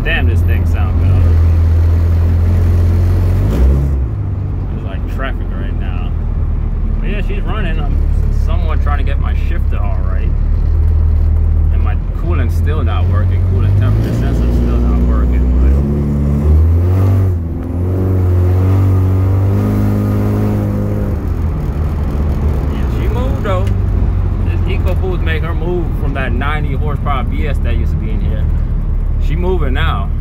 Damn, this thing sounds good. There's like traffic right now. But yeah, she's running. I'm somewhat trying to get my shifter all right. And my coolant's still not working. Coolant temperature sensor's still not working. But yeah, she moved though. This ecoboost make her move from that 90 horsepower BS that used to be in here. She moving now.